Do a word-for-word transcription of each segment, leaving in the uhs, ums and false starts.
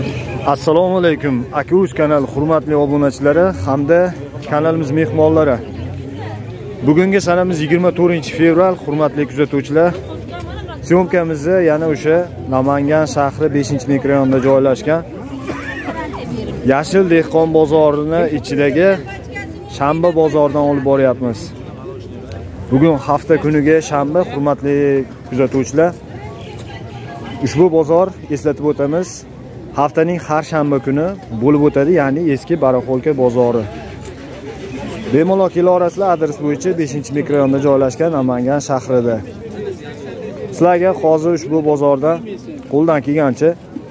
Assalomu alaykum Akuz kanal hurmatli obunachilari hamda kanalimiz mehmonlari. Bugungi sanamiz yigirma to'rtinchi fevral, hurmatli kuzatuvchilar. Syomkamizni yana o'sha Namangan shahri beshinchi mikrorayonda joylashgan Yashil dehqon bozorini ichidagi shanba bozoridan olib boryapmiz. Bugun hafta kuniga shanba, hurmatli kuzatuvchilar. Ushbu bozor, eslatib o'tamiz, haftaning har shanba kuni bo'lib o'tadi, ya'ni eski Baraxolka bozori. Bemalol kelarasizlar, adres bo'yicha beshinchi mikrorayonda joylashgan Namangan shahrida. Sizlarga hozir ushbu bozorda qo'ldan kelgancha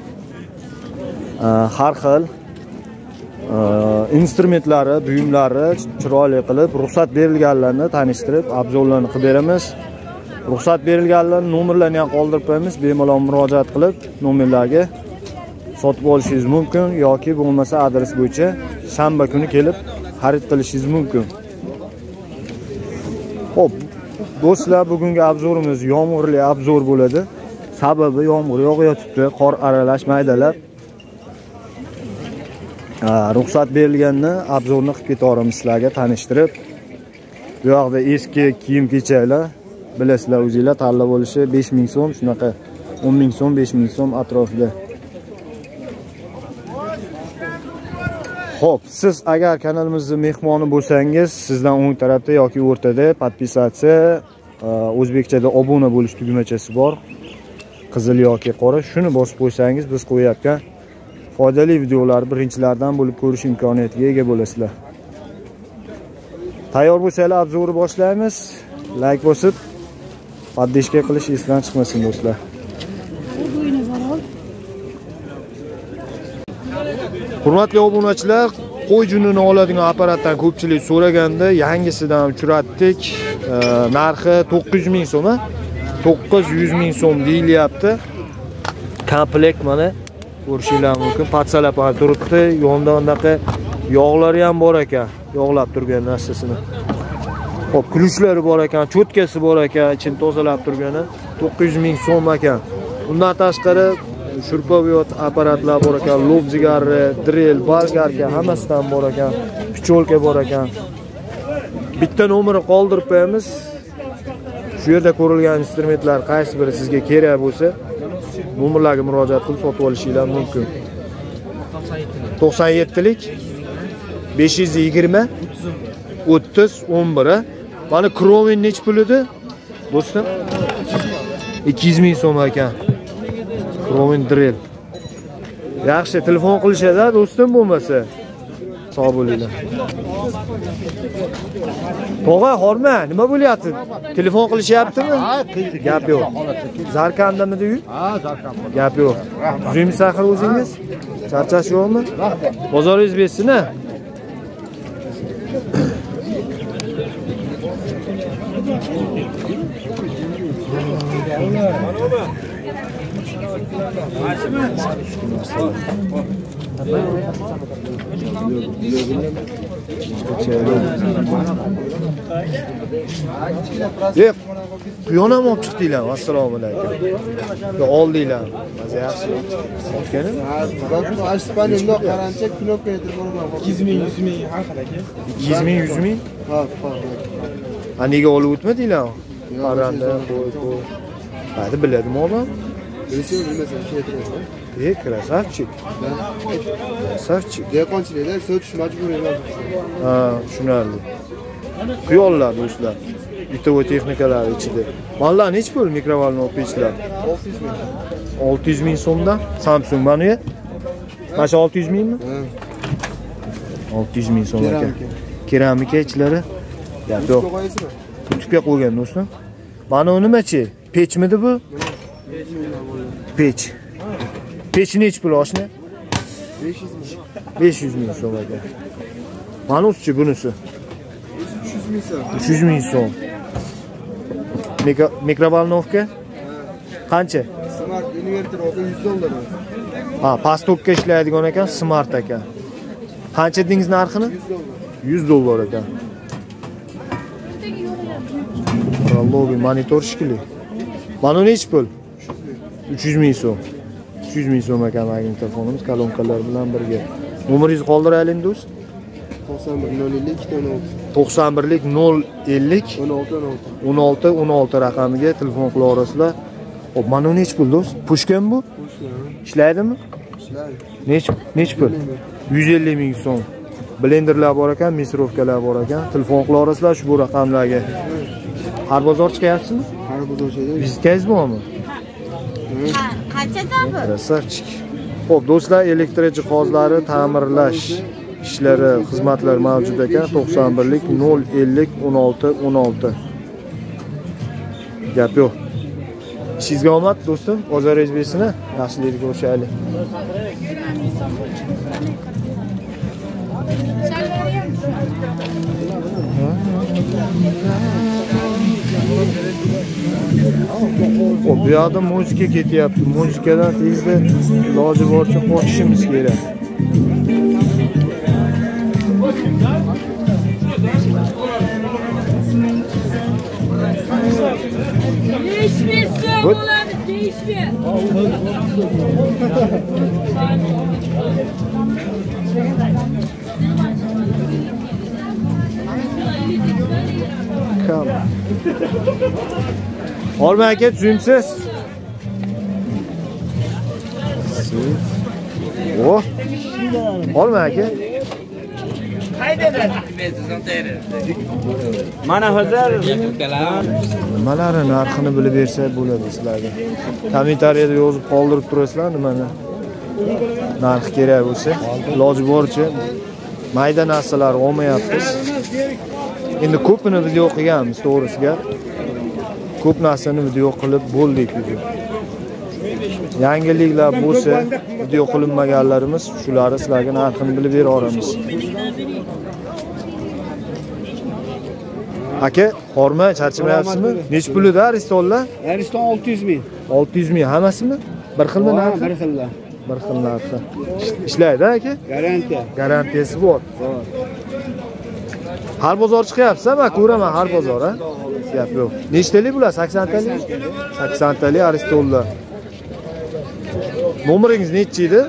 har xil instrumentlari, buyumlari chiroyli qilib, ruxsat berilganlarni tanishtirib, obzorlarni qilib beramiz. Ruxsat berilganlar nomerlarini ham qoldirib qo'yamiz. Bemalol murojaat qilib, nomerlarga sotib olishingiz mumkin yoki bo'lmasa adres bo'yicha shanba kuni kelib xarid qilishingiz mumkin. Xo'p, do'stlar, bugungi obzorimiz yomg'irli obzor bo'ladi. Sababi yomg'ir yog'ayotibdi, qor aralash maydalab. Ruxsat berilganini obzorni qilib ketaveramiz sizlarga tanishtirib. Bu yoqda eski kiyim-kechaklar, bilasizlar, o'zingizlar tanlab olishi besh ming so'm, shunaqa o'n ming so'm, besh ming so'm atrofida. Xo'p, siz agar kanalimizning mehmoni bo'lsangiz, sizdan o'ng tarafda yoki o'rtada podpisatsiya, o'zbekchada obuna bo'lish tugmachasi bor. Qizil yoki qora, shuni bosib qo'ysangiz, biz qo'yayotgan foydali videolar birinchilardan bo'lib ko'rish imkoniyatiga ega bo'lasizlar. Tayyor bo'lsanglar, obzorni boshlaymiz. Like bosib, podpishka qilish esdan chiqmasin do'stlar. Hurmatli obunachilar, qo'y junini oladigan apparatdan ko'pchilik so'raganda yangisidan uchratdik. Narxi to'qqiz yuz ming so'm, to'qqiz yuz ming so'm deyilyapti. Komplekt mana ko'rishingiz mumkin. Patsalab turibdi. Yonda unaqa yog'lari ham bor ekan, yog'lab turgan narsasini. Xo'p, kulishlari bor ekan, cho'tkasi bor ekan, ichini tozalab turgani to'qqiz yuz ming so'm ekan. Undan tashqari shurpoviyot apparatlar bor ekan, lob zigari, drill, bolgarka hammasidan bor ekan, picholka bor ekan. Bitta nomerni qoldirib qo'yamiz. Shu yerda ko'rilgan instrumentlar qaysi biri sizga kerak bo'lsa, nomerlarga murojaat qilib sotib olishingiz mumkin. to'qson yettilik besh yuz yigirma o'ttiz o'n bir. Mana kromin nech pul edi? Do'stim, ikki yuz ming so'm ekan. Kromin drill. Yaxshi telefon qilishadi, do'stim, bo'lmasa. Sog' bo'linglar. Tog'a, horma, nima bo'lyapti? Telefon qilishyaptimi? Gap yo'q. Zarkandamidi uy? Ha, Zarkanda. Gap yo'q. Zuymi saxir o'zingiz? Charchash yo'qmi? Bozoringiz bersin-a? Deb, quyon ham olib chiqdinglar. Assalomu alaykum. Yo, oldinglar. Maza yaxshi. O'tganmi? Ha, Ashpanimda qarancha knopka yetirib borman. ikki yuz ming, yuz ming haqidagi. ikki yuz ming, yuz ming? Ha, ha. Ha, nega olib o'tmadinglar? Qaranda, qo'y, qo'y. Hadi biladimi odam? Bilsa, bilmasa yetiradi. E, krasavchik. Krasavchik. Dehqonchilikda sotish majbur emas. Ha, tushunarli. Quyonlar do'stlar. Bitovoy texnikalar ichida. Mallar nech pul mikrovalni pechlar? olti yuz ming. olti yuz ming so'mdan Samsung mana yu. Mana shu olti yuz mingmi? Ha. olti yuz ming so'm ekan. Keramika ichlari. Gap yo'q. Kutubga qo'ygan do'stim. Mana u nimachi? Pechmidi bu? Pech. Pech nech pul oshna? besh yuz ming. besh yuz ming so'm ekan. Mana uchi bunisi. uch yuz ming so'm. uch yuz ming so'm. Mikrovalnovka? Qancha? Smart inverter oldi yuz dollar. Ha, pastokka ishlaydigan ekan, smart ekan. Qancha dedingiz narxini? yuz dollar ekan. Lobby monitor shikili. Mana nech pul? uch yuz ming so'm. uch yuz ming so'm ekan magnitofonimiz kolonkalar bilan birga. Nomeringizni qoldiraylik do'st. to'qson birlik nol ellik o'n olti o'n olti raqamiga telefon qila olasizlar. Hop, mana bu nech pul do'st? Pushkan bu? Ishlaydimi? Ishlaydi. Nech nech pul? yuz ellik ming so'm. Blenderlar bor ekan, misrovkalar bor ekan. Telefon qila olasizlar shu raqamlarga. Har bozor chiqyapsizmi? Har bozor chiqadi. Vizitingiz bormi? Qancha to'pi? Krasavchik. Xo'p, do'stlar, elektr jihozlari ta'mirlash ishlari, xizmatlar mavjud ekan. to'qson birlik nol ellik o'n olti o'n olti. Gap yo'q. Ishingizga omad do'stim, bozoringiz bersin, yaxshilikni ko'rishaylik. Xo'p, bu yoqda muzika ketyapti. Muzikadan tezda iloji boricha qochishimiz kerak. Değişmesin ulan, değişme. Kam. Olma aka, tushunsiz. Oh. Olma aka. Mana hozir nimalarni narxini bilib bersa bo'ladi sizlarga. Kommentariyada yozib qoldirib turasizlar nimani. Narx kerak bo'lsa, iloji boricha mayda narsalar olmayapmiz. Endi ko'pini video qilganmiz, to'g'risiga. Ko'p narsani video qilib bo'ldik video. Yangiliklar bo'lsa, video qilinmaganlarimiz shularni sizlarga narxini bilib bera olamiz. Aka, horma, charchamayapsizmi? Nech pulida Aristollar? Ariston olti yuz ming. olti yuz ming hammasimi? Bir xilmi narxi? Bir xil. Bir xil narxi. Ishlaydi aka? Garantiya. Garantiyasi bor. Har bozor chiqyapsiz, men ko'raman har bozor, ha? Gap yo'q. Nechtalik bular? sakson talik? sakson talik Aristollar. Nomeringiz nechi edi?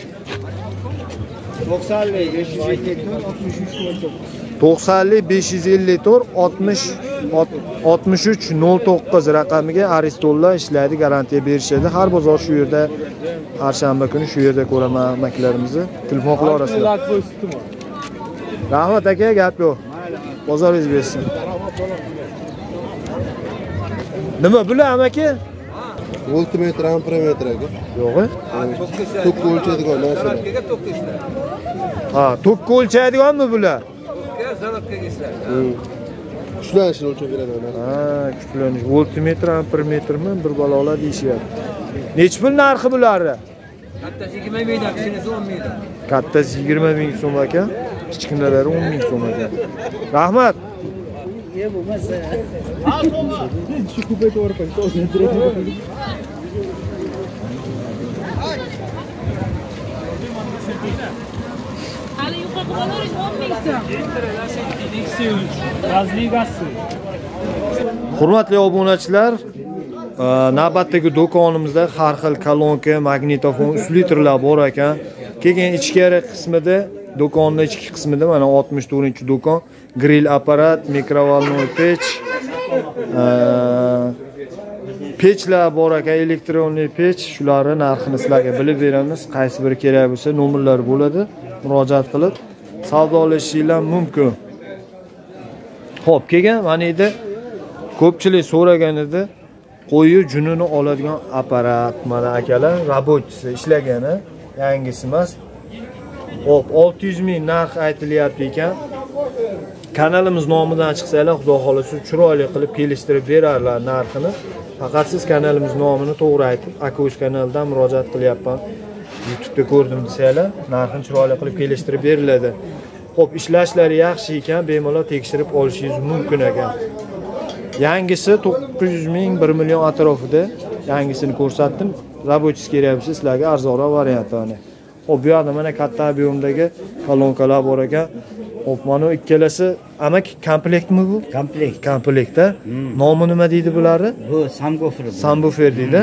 to'qsonlik besh yuz ellik to'rt oltmish uch nol to'qqiz. to'qsonlik besh yuz ellik to'rt oltmish uch nol to'qqiz raqamiga Aristollar ishlaydi, garantiya berishadi. Har bozor shu yerda, har shanba kuni shu yerda ko'raman maklarimizni. Telefon qila olasizlar. Rahmat aka, gap yo'q. Bozoringiz bersin. Nima bular amaki? Voltmetr, amperometr aka. Yo'q-ku. Tok o'lchaydigan narsalar. Ha, tok o'lchaydiganmi bular? Kuchlanishini o'lchab beradi ular. Ha, kuchlanish. Voltmetr, amperometrmi? Bir balolar deyishyapti. Nech pul narxi bularni? Kattasi yigirma ming, kichkinasi o'n ming. Kattasi yigirma ming so'm ekan, kichkinalari o'n ming so'm ekan. Rahmat. Ye bo'lmasa. Shu kupayga o'rpan, to'g'ri direkt. Hali yuqori qo'ying o'n ming so'm. Hurmatli obunachilar, navbatdagi do'konimizda har xil kolonka, magnitofon, uslitrlar bor ekan. Keyin ichkari qismida, do'konning ichki qismida mana oltmish to'rtinchi do'kon, grill apparat, mikrovolnoy pech, pechlar bor ekan, elektronli pech, shularni narxini sizlarga bilib beramiz. Qaysi biri kerak bo'lsa, nomerlar bo'ladi. Murojaat qilib savdolashishingiz mumkin. Xo'p, keyin mana edi ko'pchilik so'ragan edi, qo'yi junini oladigan apparat, mana akalar, robotchisi ishlagani, yangisi emas. Xo'p, olti yuz ming narx aytilyapti ekan. Kanalimiz nomidan chiqsanglar, xudo xolasa chiroyli qilib kelishtirib berarlar narxini. Faqat siz kanalimiz nomini to'g'ri aytib, aka o'z kanalidan murojaat qilyapman. YouTube'da ko'rdim desanglar, narxini chiroyli qilib kelishtirib beriladi. Xo'p, ishlashlari yaxshi ekan, bemalol tekshirib olishingiz mumkin ekan. Yangisi to'qqiz yuz ming, bir million atrofida. Yangisini ko'rsatdim. Robotchisi kerak bo'lsa sizlarga arzonroq variantini. Xo'p, bu yerda mana katta ob'yemdagi kolonkalar bor ekan. Xo'p, mana ikkalasi amak komplektmi bu? Komplekt. Komplektda. Nomi nima deydi bularni? Bu subwoofer. Subwoofer deydi.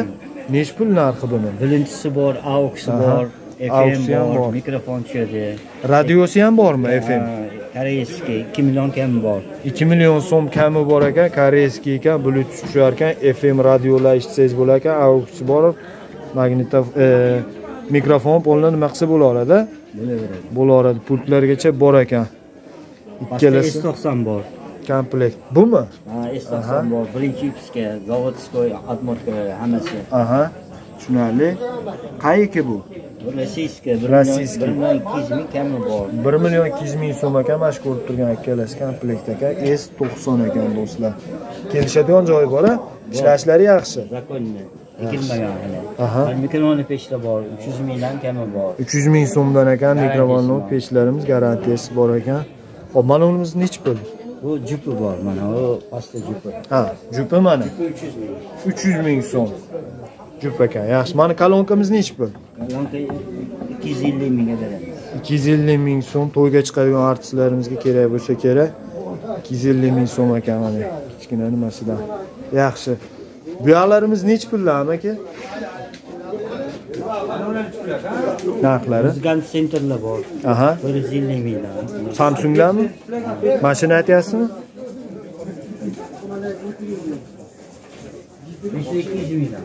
Nech pul narxi buni? Bilintisi bor, AUX'i bor, AUX'i ham F M bor. bor, mikrofon tushadi. Radiosi ham bormi F M? Koreyskiy ikki million kami bor. ikki million so'm kami bor ekan, koreyskiy ekan, Bluetooth tushar ekan, F M radiolar eshitsangiz bo'lar ekan, AUX'i bor, magnitofon, mikrofon polni nima qilsa bo'laveradi? Bo'laveradi. Bo'laveradi, pultlargacha bor ekan. Ikkalasi S to'qson bor. komplekt. Bumi? Ha, S to'qson bor. Birinchi ipska, zavodskoy, atmotka hammasi. Aha. Tushunarli. Qayiki bu? Bu rossiyskiy, bir Rossiyskiy. million ikki yuz ming kami bor. bir million ikki yuz ming so'm ekan, mana shu ko'rib turgan ikkalasi komplekt ekan, S to'qson ekan do'stlar. Kelishadigan joyi bor-a? Ishlashlari yaxshi. Zakonli. Ekilmagan hali. Aha. Mikrofonli pechda bor, uch yuz mingdan kami bor. uch yuz ming so'mdan ekan mikrofonli pechlarimiz, garantiyasi bor ekan. Hop, mana unimiz nechi pul? Bu jupi bor mana, u pasta jupi. Ha, jupi mana. uch yuz ming. uch yuz ming so'm. Jup ekan. Yaxshi. Mana kolonkamiz nechi pul? Kolonka ikki yuz ellik mingga beramiz. ikki yuz ellik ming so'm to'yga chiqadigan artistlarimizga kerak bo'lsa kerak. ikki yuz ellik ming so'm ekan mana kichkina nimasidan. Yaxshi. Bu yoqlarimiz nechi pullar aka? Narxlari? Muzikant sentrlar bor. Aha. bir yuz ellik mingdan. Samsungdanmi? Mashina aytyapsizmi? ikki yuz mingdan.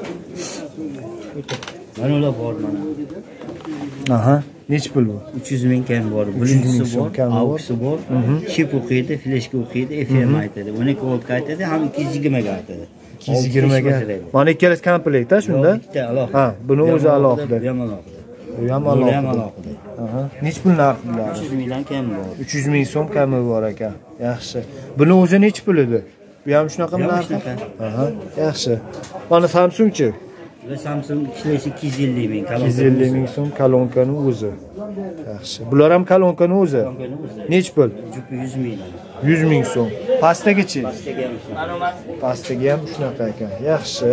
Mana ular bor mana. Aha. Nechi pul bu? uch yuz ming kam bor. uch yuz ming Birinchisi so'm bor, kam bor. AUX'i bor. Chip o'qiydi, fleshka o'qiydi, F M aytadi. o'n ikki volt aytadi, ham ikki yuz yigirma ga aytadi. ikki yuz yigirma ga. Mana ikkalasi komplekt-a shunda? Bitta alohida. Ha, buni o'zi alohida. Bu ham alohida. Bu ham Bu ham alohida. alohida. Aha. Nechi pul narxi bular? uch yuz mingdan kam bor. uch yuz ming so'm kami bor ekan. Yaxshi. Buni o'zi nechi pul edi? Bu ham shunaqa Bu ham narxi? shunaqa. Aha, yaxshi. Mana Samsung-chi? Bu Samsung ishlashi ikki yuz ellik ming. ikki yuz ellik ming so'm kolonkani o'zi. Yaxshi. Bular ham kolonkani o'zi. Nechi pul? Jupi yuz ming. yuz ming so'm. Pastagichi? Pastaga ham shunaqa. Pastaga ham shunaqa ekan. Yaxshi.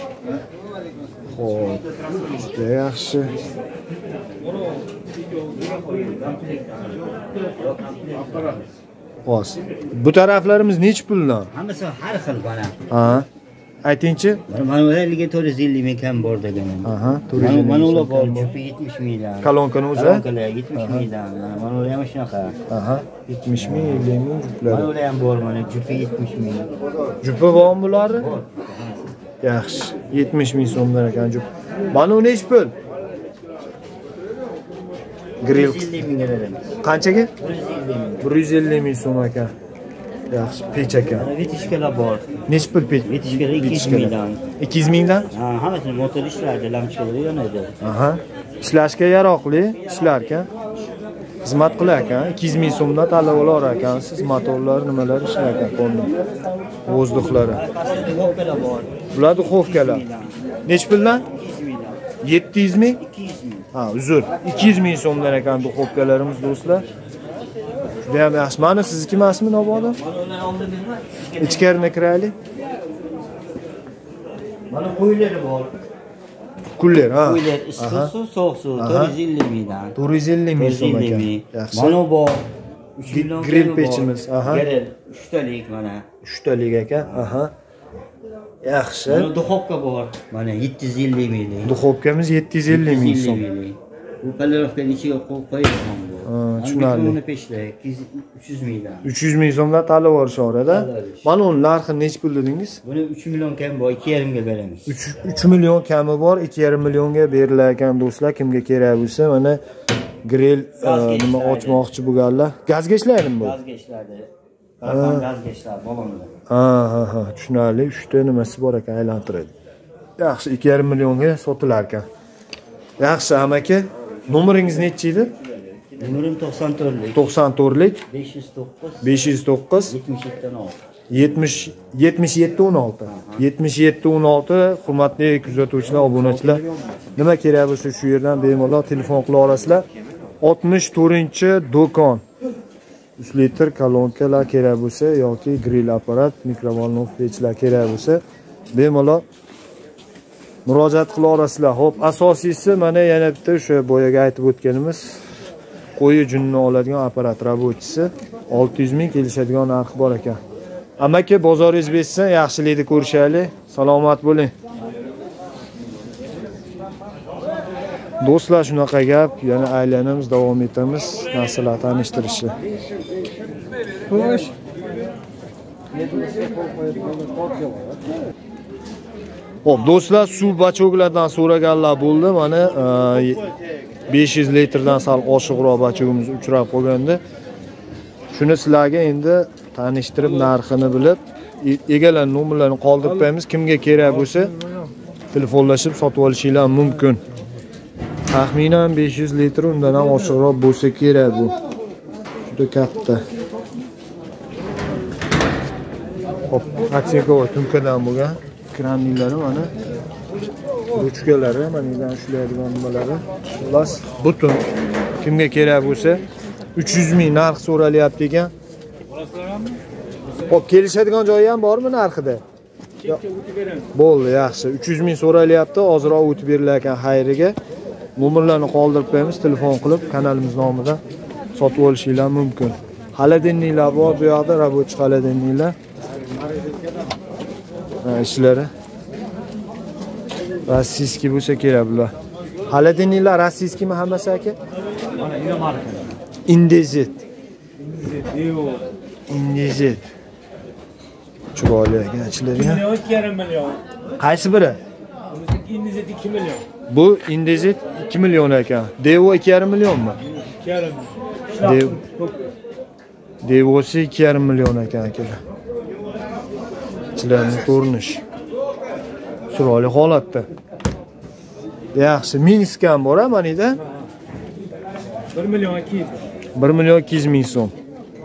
Xo'p. Juda yaxshi. Oz. Bu taraflarimiz nechi puldan? Hammasi har xil mana. Ha. Aytingchi? Mana ularga to'rt yuz ellik ming kam bor deganim. Aha, to'rt yuz ellik ming. Mana ular bor, jupi yetmish mingdan. Kolonkani o'zi? Kolonkalar yetmish mingdan. Mana ular ham shunaqa. Aha, yetmish ming, ellik ming juplar. Mana ular ham bor mana, jupi yetmish ming. Jupi bormi bularni? Yaxshi. yetmish ming so'mdan ekan jup. Mana u nechi pul? Grill. bir yuz ellik mingga beramiz. Qanchaga? bir yuz ellik ming. bir yuz ellik ming so'm ekan. Yaxshi, pech ekan. Mana vitishkalar bor. Nechi pul pech? Vitishkalar ikki yuz mingdan. ikki yuz mingdan? Ha, hammasi motor ishlaydi, lampochkalar yonadi. Aha. Ishlashga yaroqli ishlar ekan. Xizmat qilar ekan. ikki yuz ming so'mdan tanlab olar ekansiz. Motorlar, nimalar ishlar ekan, qo'lni. Vozdukhlari. Duxovkalar bor. Bular duxovkalar. Nechi puldan? yetti yuz ming? ikki yuz ming. Ha, uzr. ikki yuz ming so'mdan ekan duxovkalarimiz do'stlar. Juda ham yaxshi. Mana sizniki emasmi, Nobodo? Mana ular oldimizmi? Ichkariga kiraylik. Mana qo'ylari bor. Kullar, ha. Qo'ylar issiq suv, sovuq suv, to'rt yuz ellik mingdan. to'rt yuz ellik ming so'm ekan. Yaxshi. Mana bor. uch million Grill bor. pechimiz, aha. Grill uchtalik mana. uchtalik ekan. Aha. Yaxshi. Mana duxovka bor. Mana yetti yuz ellik minglik. Duxovkamiz yetti yuz ellik ming so'm. Bu palarovkani ichiga qo'yib qo'yilgan bu. Ha, tushunarli. Uni pechda uch yuz mingdan. uch yuz ming so'mdan tanlab olishaveradi. Mana uni narxi nechi pul dedingiz? Buni uch million kam bor, ikki yarim ga beramiz. uch million kami bor, ikki yarim millionga berilar ekan do'stlar. Kimga kerak bo'lsa, mana grill nima ochmoqchi bo'lganlar. Gazga ishlaydimi bu? Gazga ishladi. Barham gazga ishladi, balonlar. Ha, ha, ha, tushunarli. uchta nimasi bor ekan, aylantiradi. Yaxshi, ikki yarim millionga sotilar ekan. Yaxshi, amaki. Nomeringiz nechi edi? Nomerim to'qson to'rtlik. to'qson to'rtlik besh yuz to'qqiz besh yuz to'qqiz yetmish yetti o'n olti. yetmish yetmish yetti o'n olti. yetmish yetti o'n olti. Hurmatli kuzatuvchilar, obunachilar, nima kerak bo'lsa shu yerdan bemalol telefon qila olasizlar. oltmish to'rtinchi do'kon. uch litr kolonkalar kerak bo'lsa yoki grill apparat, mikrovolnov pechlar kerak bo'lsa bemalol murojaat qila olasizlar. Xo'p, asosiysi mana yana bitta o'sha boyaga aytib o'tganimiz qo'yi junni oladigan apparat rabotchisi olti yuz ming kelishadigan narxi bor ekan. Amaki, bozoringiz bersin, yaxshilikni ko'rishaylik. Salomat bo'ling. Do'stlar, shunaqa gap, yana aylanamiz, davom etamiz narsalar tanishtirishni. Xo'sh. Xo'p, do'stlar, suv bachoklardan so'raganlar bo'ldi. Mana besh yuz litrdan sal oshiqroq bachogimiz uchrab qolgandi. Shuni sizlarga endi tanishtirib, narxini bilib, egalar nomerlarini qoldirib qo'yamiz. Kimga kerak bo'lsa, telefonlashib sotib olishingiz mumkin. Taxminan besh yuz litr, undan ham oshiqroq bo'lsa kerak bu. Juda katta. Hop, aksinkovoy tumkadan bo'lgan kranlilari mana. Ruchkalari, mana bundan ushlaydigan nimalari. Xullas, butun. Kimga kerak bo'lsa, uch yuz ming narx so'ralyapti ekan. Hop, kelishadigan joyi ham bormi narxida? Bo'ldi, yaxshi. uch yuz ming so'ralyapti, hozirroq o'tib berilar ekan xayriga. Nomerlarni qoldirib qo'yamiz, telefon qilib kanalimiz nomidan sotib olishingiz mumkin. Xaladenliklar bor, bu yoqda rabochiy xaladenliklar. Ishlari rossiyskiy bo'lsa kerak bular. Xaladenliklar rossiyskiymi hammasi aka? Mana inomarka. Indezit. Devo. Indezit. Chiroyli ekanchilar ham. ikki yarim million. Qaysi biri? Indezit ikki million. Bu Indezit ikki million ekan. Devo ikki yarim millionmi? ikki yarim. Dev Devosi ikki yarim million ekan akalar. Ichlarning ko'rinish. Chiroyli holatda. Yaxshi, Minsk ham bor, manida. bir million ikki yuz. bir million ikki yuz ming so'm.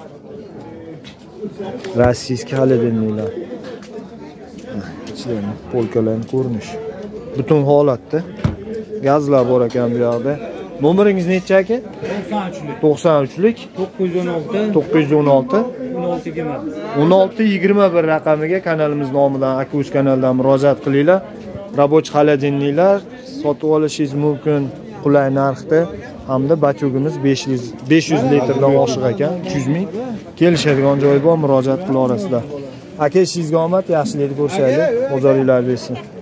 Rossiyskiy xaladenliklar. Ichlarning polkalarning ko'rinish. Butun holatda. Gazlar bor ekan bu yoqda. Nomeringiz necha aka? to'qson uchlik. to'qson uchlik to'qqiz yuz o'n olti. o'n olti yigirma bir raqamiga kanalimiz nomidan, Akus kanalidan murojaat qilinglar. Rabochiy xaladenliklar sotib olishingiz mumkin qulay narxda, hamda bachogimiz besh yuz litrdan oshiq ekan, uch yuz ming. Kelishadigan joyi bor, murojaat qila olasizlar. Aka, ishingizga omad, yaxshilikni ko'rishaylik, bozoringiz bersin.